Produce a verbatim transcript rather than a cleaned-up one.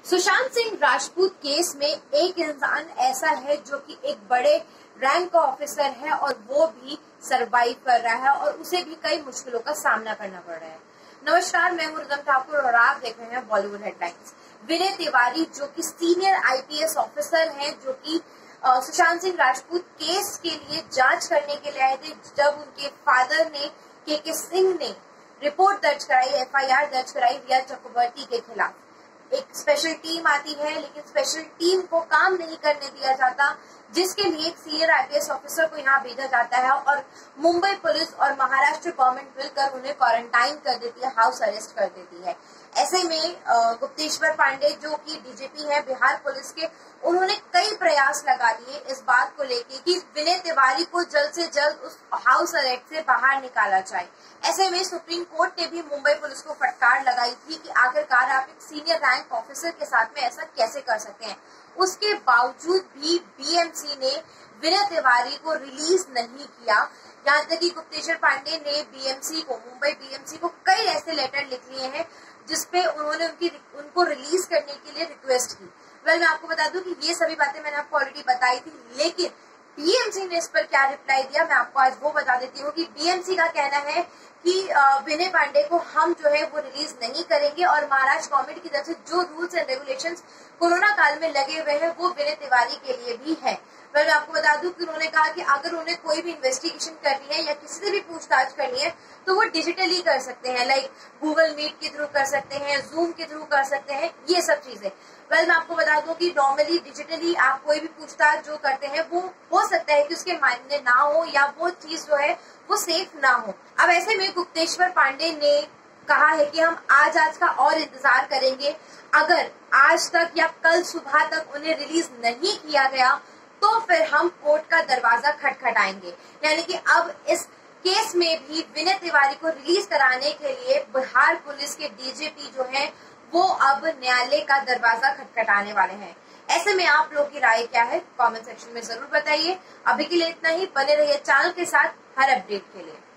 Sushant Singh Rajput case में एक इंसान ऐसा है जो कि एक बड़े रैंक का ऑफिसर है और वो भी सरवाइव कर रहा है और उसे भी कई मुश्किलों का सामना करना पड़ रहा है। नमस्कार, मैं हूं रिदम ठाकुर और आप देख रहे हैं बॉलीवुड हेडलाइंस। विनय तिवारी जो कि सीनियर आईपीएस ऑफिसर हैं, जो कि सुशांत सिंह राजपूत केस के लिए जांच करने के लिए आए थे, जब उनके फादर ने के के सिंह ने रिपोर्ट दर्ज कराई, एफआईआर दर्ज कराई रिया चक्रवर्ती के खिलाफ। एक स्पेशल टीम आती है, लेकिन स्पेशल टीम को काम नहीं करने दिया जाता, जिसके लिए एक सीनियर आईपीएस ऑफिसर को यहाँ भेजा जाता है और मुंबई पुलिस और महाराष्ट्र गवर्नमेंट मिलकर उन्हें क्वारंटाइन कर देती है, हाउस अरेस्ट कर देती है। ऐसे में गुप्तेश्वर पांडे जो कि डीजीपी है बिहार पुलिस के, उन्होंने कई प्रयास लगा लिए इस बात को लेकर कि विनय तिवारी को जल्द से जल्द उस हाउस अरेस्ट से बाहर निकाला जाए। ऐसे में सुप्रीम कोर्ट ने भी मुंबई पुलिस को फटकार लगाई थी कि आखिरकार आप एक सीनियर रैंक ऑफिसर के साथ में ऐसा कैसे कर सकते हैं। उसके बावजूद भी बीएमसी ने विनय तिवारी को रिलीज नहीं किया। यहाँ तक कि गुप्तेश्वर पांडे ने बीएमसी को, मुंबई बीएमसी को कई ऐसे लेटर लिख लिए हैं जिसपे उन्होंने उनकी उनको रिलीज करने के लिए रिक्वेस्ट की। वेल, मैं आपको बता दूं कि ये सभी बातें मैंने आपको ऑलरेडी बताई थी, लेकिन बीएमसी ने इस पर क्या रिप्लाई दिया मैं आपको आज वो बता देती हूँ कि बीएमसी का कहना है कि विनय पांडे को हम जो है वो रिलीज नहीं करेंगे और महाराष्ट्र गवर्नमेंट की तरफ से जो रूल्स एंड रेगुलेशंस कोरोना काल में लगे हुए हैं वो विनय तिवारी के लिए भी है। मैं आपको बता दूं कि उन्होंने कहा कि अगर उन्हें कोई भी इन्वेस्टिगेशन करनी है या किसी से भी पूछताछ करनी है तो वो डिजिटली कर सकते हैं, लाइक गूगल मीट के थ्रू कर सकते हैं, जूम के थ्रू कर सकते हैं, ये सब चीजें। वेल, मैं आपको बता दूं कि नॉर्मली डिजिटली आप कोई भी पूछताछ जो करते हैं वो हो सकता है कि उसके मायने ना हो या वो चीज जो है वो सेफ ना हो। अब ऐसे में गुप्तेश्वर पांडे ने कहा है कि हम आज आज का और इंतजार करेंगे, अगर आज तक या कल सुबह तक उन्हें रिलीज नहीं किया गया तो फिर हम कोर्ट का दरवाजा खटखटाएंगे। यानी कि अब इस केस में भी विनय तिवारी को रिलीज कराने के लिए बिहार पुलिस के डीजीपी जो है वो अब न्यायालय का दरवाजा खटखटाने वाले हैं। ऐसे में आप लोगों की राय क्या है, कमेंट सेक्शन में जरूर बताइए। अभी के लिए इतना ही, बने रहिए चैनल के साथ हर अपडेट के लिए।